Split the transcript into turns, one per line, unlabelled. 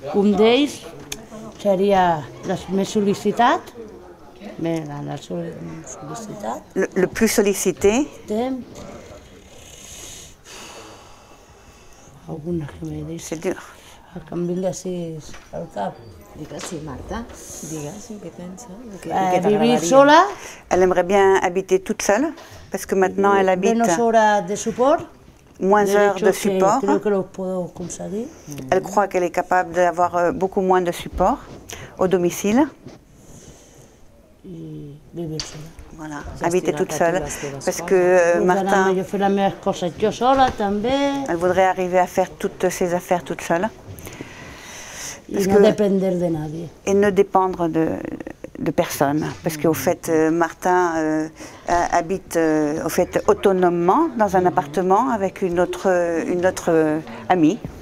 Un d'ells seria el més sol·licitat, la sol·licitat.
Le plus sollicité.
Alguna que me deixi.
C'est dur.
Que em vinga així al cap.
Digues, sí, Marta, digues, què pensa?
Vivir sola.
Elle aimerait bien habiter toute seule, parce que maintenant elle habite
Menos horas de support.
moins heures de support.
Creo que lo puedo conseguir.
Elle croit qu'elle est capable d'avoir beaucoup moins de support au domicile.
I vivir sola.
Voilà, habiter toute seule, parce que Martin,
Jo fer les meves coses jo sola també.
elle voudrait arriver à faire toutes ses affaires toute seule.
I no depender de nadie.
Et ne dépendre de personne, parce qu'au fait, Martin habite au fait, autonomement dans un appartement avec une autre amie.